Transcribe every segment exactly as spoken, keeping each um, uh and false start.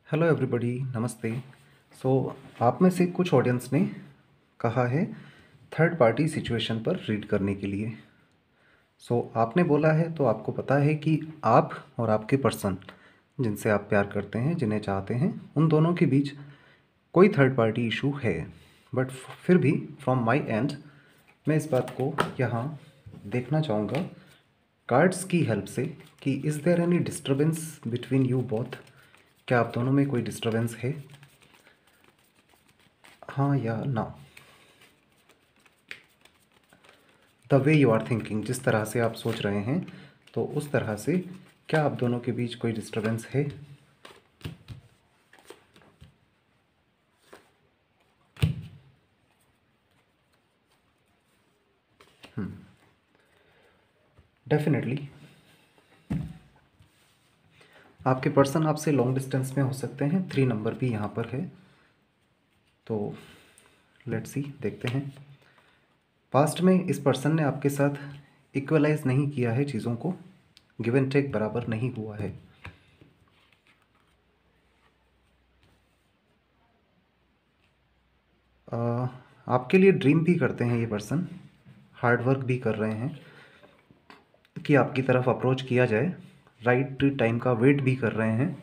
Hello everybody, नमस्ते। सो आप में से कुछ ऑडियंस ने कहा है थर्ड पार्टी सिचुएशन पर रीड करने के लिए। सो आपने बोला है तो आपको पता है कि आप और आपके पर्सन जिनसे आप प्यार करते हैं, जिन्हें चाहते हैं, उन दोनों के बीच कोई थर्ड पार्टी इशू है। बट फिर भी फ्रॉम माय एंड मैं इस बात को यहाँ देखना चाहूँगा कार्ड्स की हेल्प से कि is there any disturbance between you both. क्या आप दोनों में कोई डिस्टर्बेंस है, हाँ या ना? The way you are thinking, जिस तरह से आप सोच रहे हैं, तो उस तरह से क्या आप दोनों के बीच कोई डिस्टर्बेंस है? डेफिनेटली आपके पर्सन आपसे लॉन्ग डिस्टेंस में हो सकते हैं। थ्री नंबर भी यहाँ पर है, तो लेट्स सी, देखते हैं। पास्ट में इस पर्सन ने आपके साथ इक्वलाइज नहीं किया है चीज़ों को, गिव एंड टेक बराबर नहीं हुआ है। आ, आपके लिए ड्रीम भी करते हैं ये पर्सन, हार्ड वर्क भी कर रहे हैं कि आपकी तरफ अप्रोच किया जाए, राइट टाइम का वेट भी कर रहे हैं,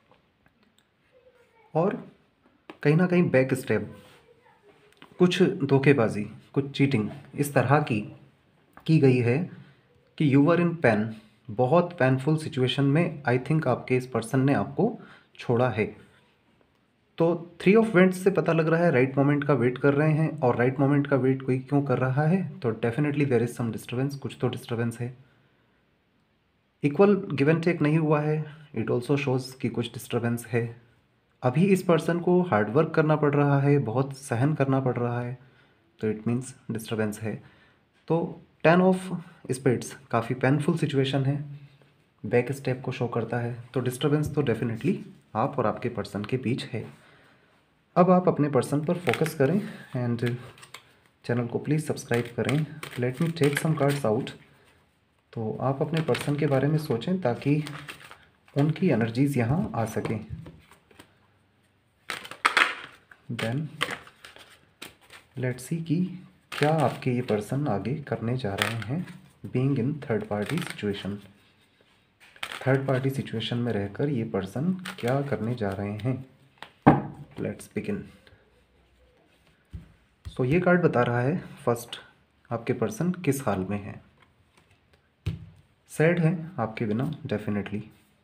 और कहीं ना कहीं बैक स्टेप, कुछ धोखेबाजी, कुछ चीटिंग इस तरह की की गई है कि यू वर इन पेन, बहुत पेनफुल सिचुएशन में आई थिंक आपके इस पर्सन ने आपको छोड़ा है। तो थ्री ऑफ वेंट्स से पता लग रहा है राइट मोमेंट का वेट कर रहे हैं, और राइट मोमेंट का वेट कोई क्यों कर रहा है, तो definitely there is some disturbance, कुछ तो डिस्टर्बेंस है। इक्वल गिव एंड टेक नहीं हुआ है, इट ऑल्सो शोज़ कि कुछ डिस्टर्बेंस है। अभी इस पर्सन को हार्डवर्क करना पड़ रहा है, बहुत सहन करना पड़ रहा है, तो इट मीन्स डिस्टर्बेंस है। तो टेन ऑफ स्पेड्स काफ़ी पेनफुल सिचुएशन है, बैक स्टेप को शो करता है, तो डिस्टर्बेंस तो डेफिनेटली आप और आपके पर्सन के बीच है। अब आप अपने पर्सन पर फोकस करें एंड चैनल को प्लीज़ सब्सक्राइब करें। Let me take some cards out. तो आप अपने पर्सन के बारे में सोचें ताकि उनकी एनर्जीज़ यहाँ आ सकें। देन लेट्स सी कि क्या आपके ये पर्सन आगे करने जा रहे हैं being in third party situation. Third party situation में रहकर ये पर्सन क्या करने जा रहे हैं, लेट्स बिगिन। सो ये कार्ड बता रहा है फर्स्ट, आपके पर्सन किस हाल में है। सैड है आपके बिना डेफिनेटली।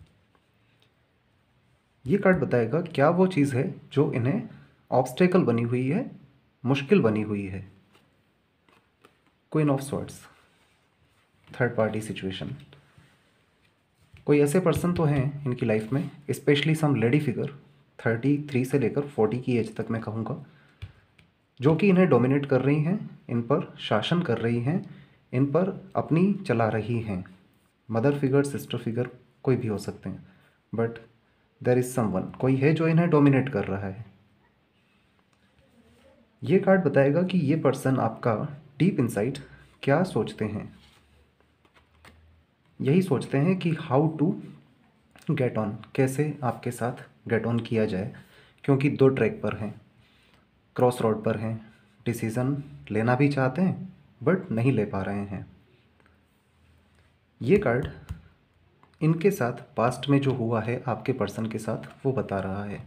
ये कार्ड बताएगा क्या वो चीज़ है जो इन्हें ऑब्स्टेकल बनी हुई है, मुश्किल बनी हुई है। Queen of swords, third party situation. कोई ऐसे पर्सन तो हैं इनकी लाइफ में, specially some lady figure, thirty three से लेकर फोर्टी की एज तक मैं कहूँगा, जो कि इन्हें डोमिनेट कर रही हैं, इन पर शासन कर रही हैं, इन पर अपनी चला रही हैं। मदर फिगर, सिस्टर फिगर, कोई भी हो सकते हैं, बट देयर इज़ समवन, कोई है जो इन्हें डोमिनेट कर रहा है। ये कार्ड बताएगा कि ये पर्सन आपका डीप इनसाइड क्या सोचते हैं। यही सोचते हैं कि हाउ टू गेट ऑन, कैसे आपके साथ गेट ऑन किया जाए, क्योंकि दो ट्रैक पर हैं, क्रॉस रोड पर हैं, डिसीज़न लेना भी चाहते हैं बट नहीं ले पा रहे हैं। ये कार्ड इनके साथ पास्ट में जो हुआ है आपके पर्सन के साथ वो बता रहा है।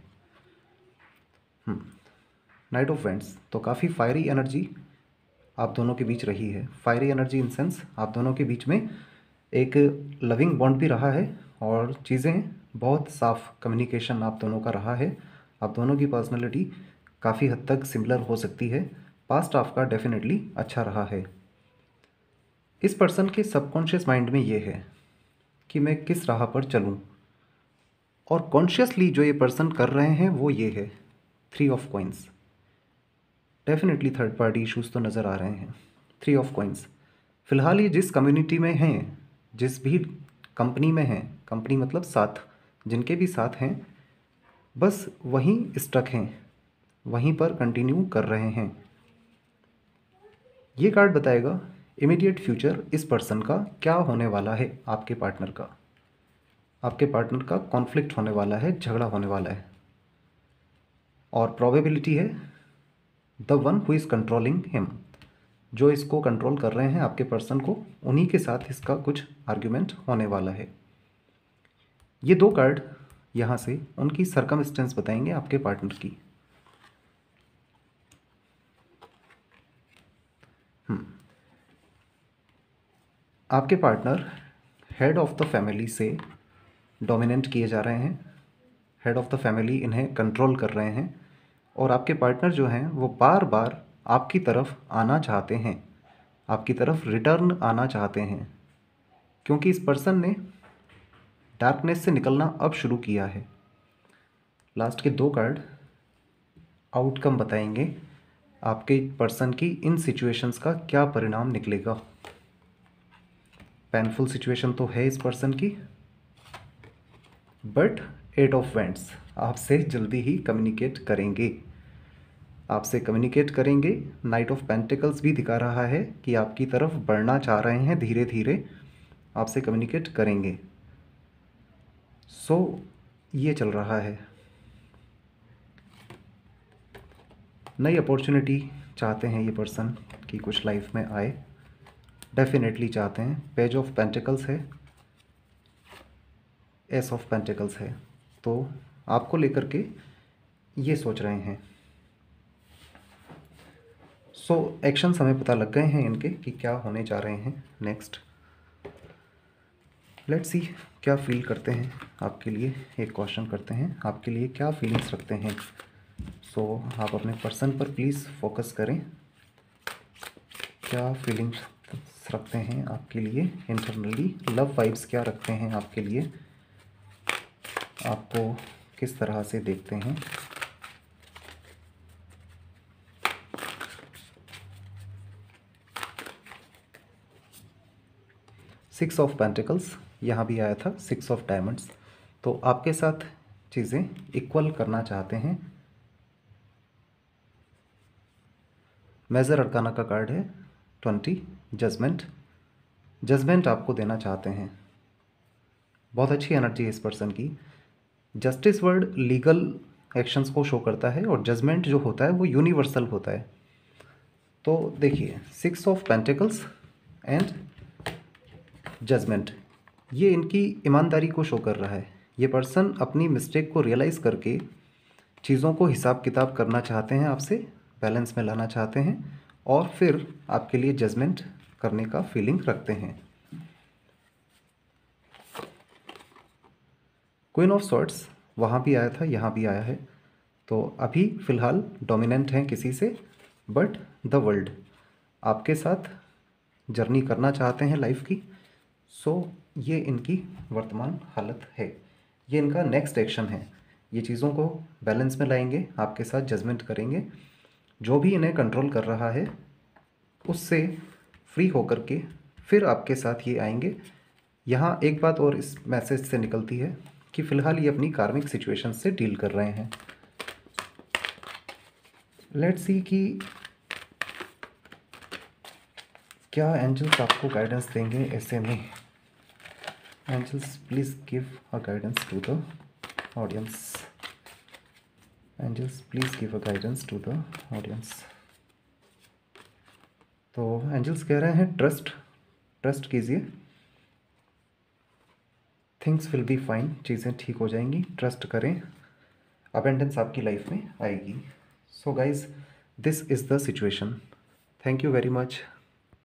नाइट ऑफ वेंट्स, तो काफ़ी फायरी एनर्जी आप दोनों के बीच रही है। फायरी एनर्जी इन सेंस आप दोनों के बीच में एक लविंग बॉन्ड भी रहा है, और चीज़ें बहुत साफ कम्युनिकेशन आप दोनों का रहा है। आप दोनों की पर्सनैलिटी काफ़ी हद तक सिमिलर हो सकती है। पास्ट आपका डेफिनेटली अच्छा रहा है। इस पर्सन के सबकॉन्शियस माइंड में ये है कि मैं किस राह पर चलूं, और कॉन्शियसली जो ये पर्सन कर रहे हैं वो ये है three of coins. Definitely third party issues तो नज़र आ रहे हैं। थ्री ऑफ कॉइंस, फ़िलहाल ये जिस कम्युनिटी में हैं, जिस भी कंपनी में हैं, कंपनी मतलब साथ, जिनके भी साथ हैं, बस वहीं स्टक हैं, वहीं पर कंटिन्यू कर रहे हैं। ये कार्ड बताएगा इमीडिएट फ्यूचर इस पर्सन का क्या होने वाला है। आपके पार्टनर का आपके पार्टनर का कॉन्फ्लिक्ट होने वाला है, झगड़ा होने वाला है। और प्रोबेबिलिटी है the one who is controlling him, जो इसको कंट्रोल कर रहे हैं आपके पर्सन को, उन्हीं के साथ इसका कुछ आर्ग्यूमेंट होने वाला है। ये दो कार्ड यहाँ से उनकी सर्कमस्टेंस बताएंगे आपके पार्टनर की। हम्म आपके partner head of the family से डोमिनेंट किए जा रहे हैं, हेड ऑफ द फैमिली इन्हें कंट्रोल कर रहे हैं, और आपके पार्टनर जो हैं वो बार बार आपकी तरफ आना चाहते हैं, आपकी तरफ रिटर्न आना चाहते हैं, क्योंकि इस पर्सन ने डार्कनेस से निकलना अब शुरू किया है। लास्ट के दो कार्ड आउटकम बताएंगे आपके पर्सन की इन सिचुएशंस का क्या परिणाम निकलेगा। पेनफुल सिचुएशन तो है इस पर्सन की, बट एट ऑफ वेंट्स आपसे जल्दी ही कम्युनिकेट करेंगे, आपसे कम्युनिकेट करेंगे। नाइट ऑफ पेंटिकल्स भी दिखा रहा है कि आपकी तरफ बढ़ना चाह रहे हैं, धीरे धीरे आपसे कम्युनिकेट करेंगे। सो so, ये चल रहा है। नई अपॉर्चुनिटी चाहते हैं ये पर्सन कि कुछ लाइफ में आए, डेफिनेटली चाहते हैं। पेज ऑफ पेंटिकल्स है, एस ऑफ पेंटिकल्स है, तो आपको लेकर के ये सोच रहे हैं। सो so, एक्शंस हमें पता लग गए हैं इनके कि क्या होने जा रहे हैं नेक्स्ट। लेट्स सी क्या फील करते हैं आपके लिए। एक क्वेश्चन करते हैं, आपके लिए क्या फीलिंग्स रखते हैं। सो so, आप अपने पर्सन पर प्लीज़ फोकस करें। क्या फीलिंग्स रखते हैं आपके लिए इंटरनली, लव वाइब्स क्या रखते हैं आपके लिए, आपको किस तरह से देखते हैं। सिक्स ऑफ पेंटिकल्स यहाँ भी आया था, सिक्स ऑफ डायमंड्स, तो आपके साथ चीज़ें इक्वल करना चाहते हैं। मेजर अरकाना का कार्ड है ट्वेंटी, जजमेंट, जजमेंट आपको देना चाहते हैं। बहुत अच्छी एनर्जी है इस पर्सन की। जस्टिस वर्ड लीगल एक्शंस को शो करता है, और जजमेंट जो होता है वो यूनिवर्सल होता है। तो देखिए, six of pentacles and judgment, ये इनकी ईमानदारी को शो कर रहा है। ये पर्सन अपनी मिस्टेक को रियलाइज़ करके चीज़ों को हिसाब किताब करना चाहते हैं, आपसे बैलेंस में लाना चाहते हैं, और फिर आपके लिए जजमेंट करने का फीलिंग रखते हैं। क्वीन ऑफ सॉर्ड्स वहाँ भी आया था, यहाँ भी आया है। तो अभी फ़िलहाल डोमिनेंट हैं किसी से, बट द वर्ल्ड आपके साथ जर्नी करना चाहते हैं लाइफ की। सो ये इनकी वर्तमान हालत है, ये इनका नेक्स्ट एक्शन है। ये चीज़ों को बैलेंस में लाएंगे, आपके साथ जजमेंट करेंगे। जो भी इन्हें कंट्रोल कर रहा है उससे फ्री होकर के फिर आपके साथ ये आएंगे। यहाँ एक बात और इस मैसेज से निकलती है कि फ़िलहाल ये अपनी कार्मिक सिचुएशन से डील कर रहे हैं। लेट्स सी कि क्या एंजल्स आपको गाइडेंस देंगे ऐसे में। Angels please give a guidance to the audience. Angels please give a guidance to the audience. तो एंजल्स कह रहे हैं ट्रस्ट, ट्रस्ट कीजिए, थिंग्स विल बी फाइन, चीज़ें ठीक हो जाएंगी, ट्रस्ट करें, अबेंडेंस आपकी लाइफ में आएगी। So guys, this is the situation. Thank you very much